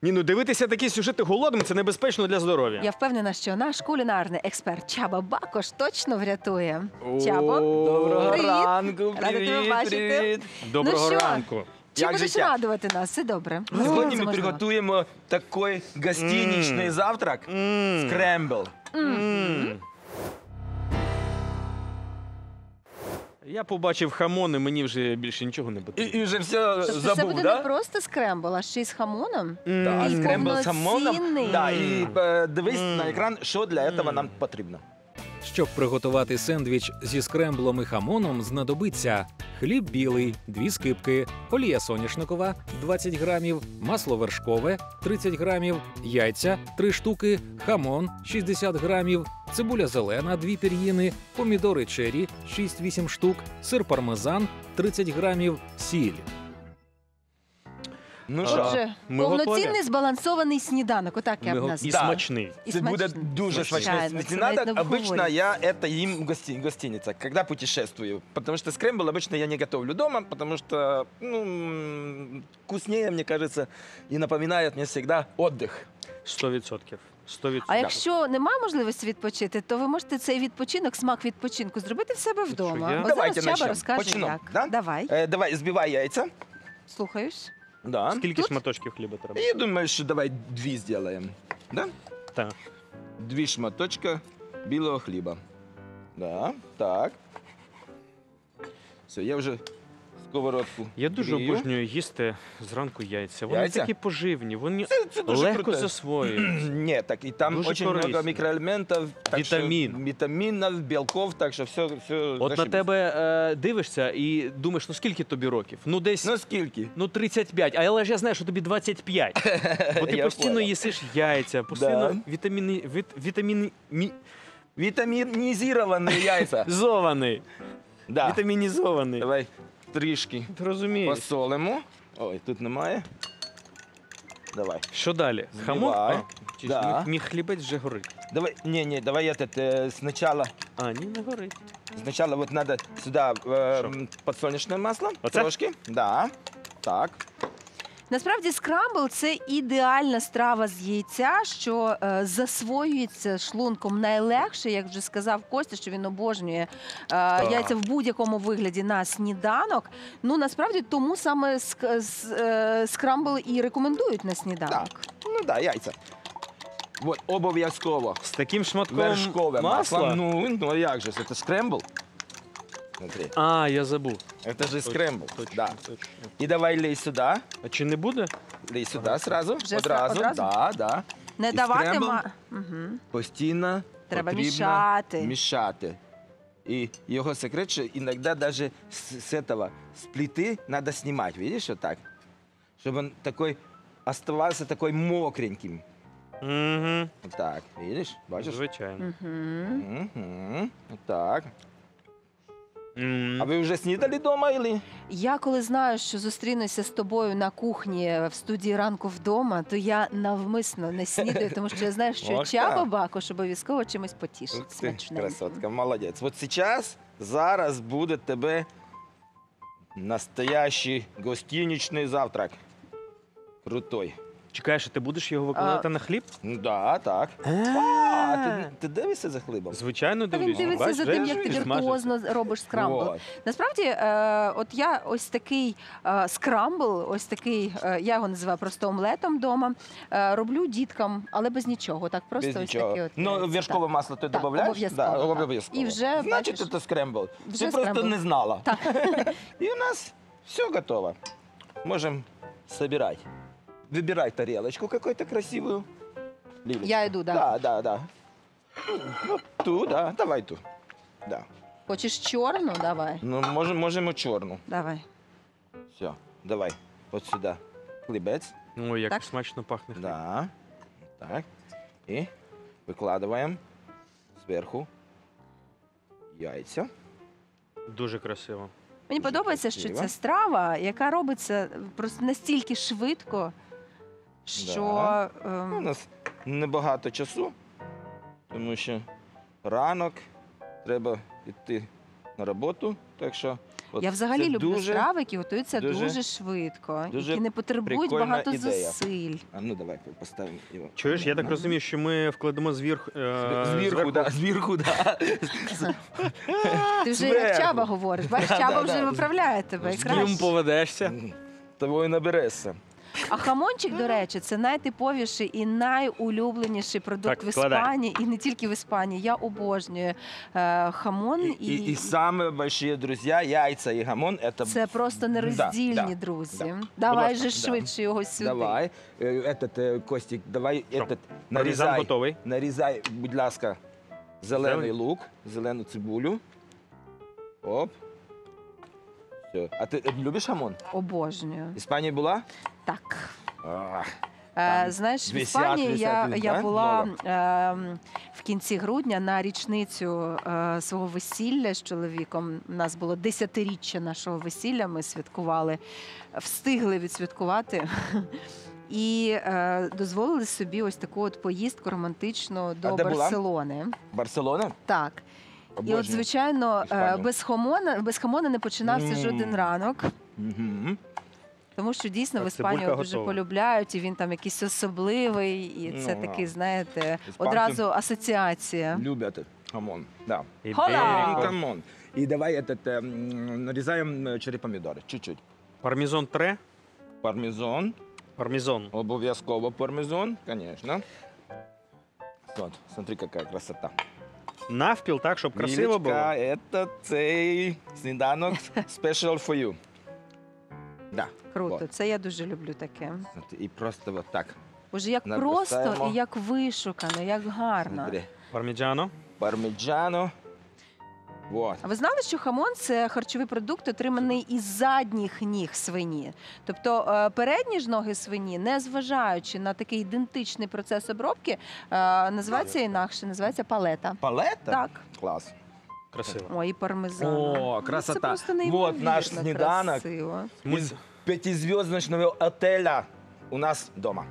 Ні, ну дивитися такі сюжети голодним – це небезпечно для здоров'я. Я впевнена, що наш кулінарний експерт Чаба Бакош точно врятує. Чабо, Доброго привіт. ранку, Рада тебе бачити. привіт. Доброго що? ранку. Чим Як будеш життя? радувати нас? Все добре. Сьогодні Це ми можливо. приготуємо такий гостиничний завтрак – скрембл. Я побачив хамон, і мені вже більше нічого не потрібно. І вже все Тобто це забув, буде да? не просто скрембл, а ще й з хамоном? Да, І скрембл з хамоном. повноцінний. Да, і дивись на екран, що для цього нам потрібно. Щоб приготувати сендвіч зі скремблом і хамоном, знадобиться хліб білий – 2 скибки, олія соняшникова – 20 грамів, масло вершкове – 30 грамів, яйця – 3 штуки, хамон – 60 грамів, цибуля зелена – 2 пір'їни, помідори чері – 6-8 штук, сир пармезан – 30 грамів, сіль. Ну що, Отже, ми повноцінний готові? збалансований сніданок, отак я б І назвала. Так. смачний. І це буде смачний. дуже Звичайно, смачний це навіть сніданок. не Обычно обговорюється. я это ем в гостиницах, когда путешествую. Потому что скрэмбл обычно я не готовлю дома, потому что вкуснее, мне кажется, и напоминает мне всегда отдых. 100%. 100%. А якщо немає можливості відпочити, то ви можете цей відпочинок, смак відпочинку зробити в себе вдома. я? От Давайте зараз Чаба начнем. розкаже, Почнемо, як. да? Давай, Давай, збивай яйця. слухаюсь. Да. Скільки Тут? шматочків хліба треба? И думаю, что давай 2 сделаем. Да? Так. 2 шматочка білого хліба. Да, так. Все, я вже сковородку Я дуже грію. обожнюю їсти зранку яйця. Вони Яйця? такі поживні, вони Це дуже легко круто. засвоюються. Нет, так и там Дуже очень много корисно. микроэлементов, так что Вітамін. витаминов, белков, так что все. От на тебе дивишся і думаєш, ну скільки тобі років? Ну десь Ну скільки? 35. Але ж я знаю, що тобі 25. Бо ти Я постійно понял. їсиш яйця, постійно Да. Витаминизированные яйца. Зований. Да. Вітамінізований. Давай трішки Ти розумієш. посолимо. Ой, тут немає. Давай. Що далі? Хамон? Збивай. А, чи ж Да. мій хлібець вже горить. Давай, не, давай сначала А, ні, не горить. Сначала вот надо сюда Що? подсолнечное масло. Оце? Трошки. Да. Так. Насправді скрамбл – це ідеальна страва з яйця, що засвоюється шлунком найлегше, як вже сказав Костя, що він обожнює яйця в будь-якому вигляді на сніданок. Ну, насправді, тому саме скрамбл і рекомендують на сніданок. Так. Ну да, яйця. Вот, обов'язково. З таким шматком Вершкове масло. масла? Ну як же, це скрембл. Смотри, А, я забув. это же скрембл. Точно, Да. точно. І давай лей сюди. А чи не буде? Лей сюди сразу. Вже Одразу. одразу? Да, да. Не І давати скрембл? Постійно Треба потрібно мішати. мішати. І його секрет, що іноді навіть з этого, з плити треба знімати. Видиш, отак? Щоб він такой оставався такой мокреньким. Угу. Так, видиш? Бачиш? Звичайно. Угу. Так. М. А ви вже снідали вдома, или? Я коли знаю, що зустрінуся з тобою на кухні в студії «Ранку вдома», то я навмисно не снідаю, тому що я знаю, що Ох, Чаба так. Бакош обов'язково чимось Ух потішить ти, смачненько. красотка, молодець. От зараз буде тебе настоящий гостиничний завтрак. Крутой. Чекаєш, а ти будеш його викладати на хліб? Ну да, так. А, ти дивишся за хлібом? Звичайно, Та він дивлюся. дивиться Бачиш, за тим, вже як ти смажиться. віртуозно робиш скрамбл. Вот. Насправді, от я ось такий скрамбл, ось такий, я його називаю просто омлетом вдома, роблю діткам, але без нічого, так просто Без ось нічого. таке от. Ну, яйце, вершкове так. масло ти Так, додаєш? обов'язково, Да, так. обов'язково. І вже, Значить, бачиш, це скрембл. вже Ти просто скрембл. не знала. Так. І у нас все готово. Можем собирать. Выбирай тарелочку какую-то красивую. Лилечка. Я йду, да. Да. Ну, ту, да. Давай ту. Да. Хочеш чорну? Давай. Ну, можемо чорну. Давай. Все, давай. От сюди. Хлібець. Ой, як Так? смачно пахне хліб. Да. Так. І викладаємо зверху яйця. Дуже красиво. Мені Дуже подобається, що красиво. це страва, яка робиться просто настільки швидко, що У нас небагато часу, тому що ранок треба йти на роботу, так що От Я взагалі це люблю дуже- страви, які готуються дуже- дуже швидко, дуже які не потребують прикольна багато ідея. зусиль. А ну давай поставимо його. Чуєш, я так розумію, що ми вкладемо Зверху, зверху. да, зверху, да. Ти вже Зверху. як Чаба говориш, бачиш, Чаба вже Да-да-да. виправляє тебе і З Ким краще. поведешся? Того і наберешся. А хамончик, до речі, це найтиповіший і найулюбленіший продукт Так, в вкладай. Іспанії, і не тільки в Іспанії. Я обожнюю хамон, І самі великі друзі, яйця і гамон, це просто нероздільні Да, да, друзі. да. Давай Будь же ласка, да. швидше його сюди. Давай, Костік, давай Що? этот, Пармезан готовий. нарізай, будь ласка, зелений Зелений? лук, зелену цибулю. Оп. Все. А ти любиш гамон? Обожнюю. В Іспанії була? Так. Ах, Там Знаєш, в 50, Іспанії я 50, була много. в кінці грудня на річницю свого весілля з чоловіком. У нас було 10-річчя нашого весілля. Ми святкували, встигли відсвяткувати. І дозволили собі ось таку от поїздку романтичну до де була? Барселони. Барселона? Так. І Обожнюю. от, звичайно, Іспанію. без хамона не починався жоден ранок. Мгм. Тому що дійсно Так, в Іспанії цибулька дуже готова. полюбляють, і він там якийсь особливий, і це Ну, такий, знаєте, іспанці одразу асоціація. Любят гамон, да. Хола! Іберіко. Гамон. І давай нарізаємо черри помідори, чуть-чуть. Пармезон тре. Пармезон, Пармезон. обов'язково пармезон, конечно. Вот, смотри, какая красота. Навпіл, так, щоб красиво було. Лілечка, это цей сніданок special for you. Да. Круто, Вот. це я дуже люблю таке. І просто вот так. Боже, як Набросаємо. просто і як вишукано, як гарно. Смотри. Парміджано. Пармеджано. Вот. А ви знали, що хамон – це харчовий продукт, отриманий із задніх ніг свині. Тобто передні ж ноги свині, не зважаючи на такий ідентичний процес обробки, називається інакше, називається палета. Палета? Так. Клас. Красиво. Ой, і пармезан. О, Це красота. просто Вот неймовірно наш сніданок. красиво. Із п'ятизв'язочного отеля у нас вдома.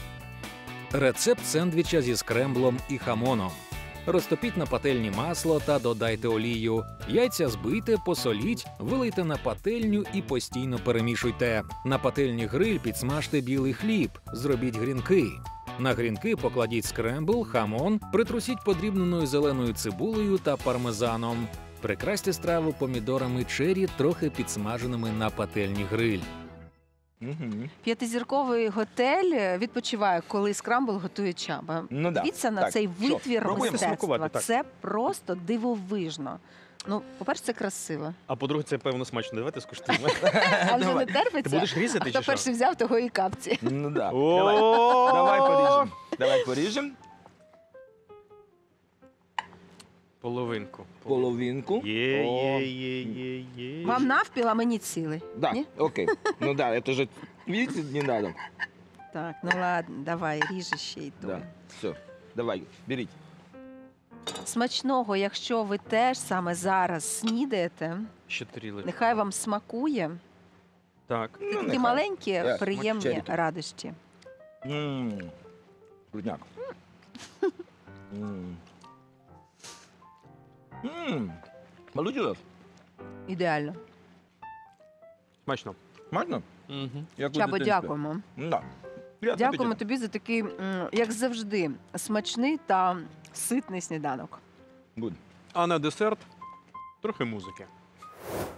Рецепт сендвіча зі скремблом і хамоном. Розтопіть на пательні масло та додайте олію. Яйця збийте, посоліть, вилийте на пательню і постійно перемішуйте. На пательні гриль підсмажте білий хліб, зробіть грінки. На грінки покладіть скрембл, хамон, притрусіть подрібненою зеленою цибулею та пармезаном. Прикрасьте страву помідорами чері, трохи підсмаженими на пательні гриль. Угу. П'ятизірковий готель відпочиває, коли скрамбл готує Чаба. Ну, да. Дивіться на Так, цей що, витвір пробуємо мистецтва. смакувати, так. Це просто дивовижно. Ну, по-перше, це красиво. А по-друге, це певно смачно. Давайте скуштуємо. А вже не Давай. Ти терпиться. будеш А різати хто чи що? перший взяв, того і капці. Ну да. О! Давай поріжемо. Давай поріжемо. Половинку. Половинку. Є, О. є. Вам навпіл, а мені цілий. Да, Ні? окей. Ну да, это же, видите, не надо. Так, ну ладно, давай, ріжи ще й то. Да. Все, давай, беріть. Смачного, якщо ви теж саме зараз снідаєте, Ще тарілочку. нехай вам смакує. Так. Такі нехай. маленькі, Так, приємні черіки. радощі. Грудняк. Молодець. Ідеально. Смачно. Смачно? Угу. Як у Чабо, дитинстві. дякуємо. Да. Приятного Дякуємо апетиту. тобі за такий, як завжди, смачний та ситний сніданок. Будь. А на десерт трохи музики.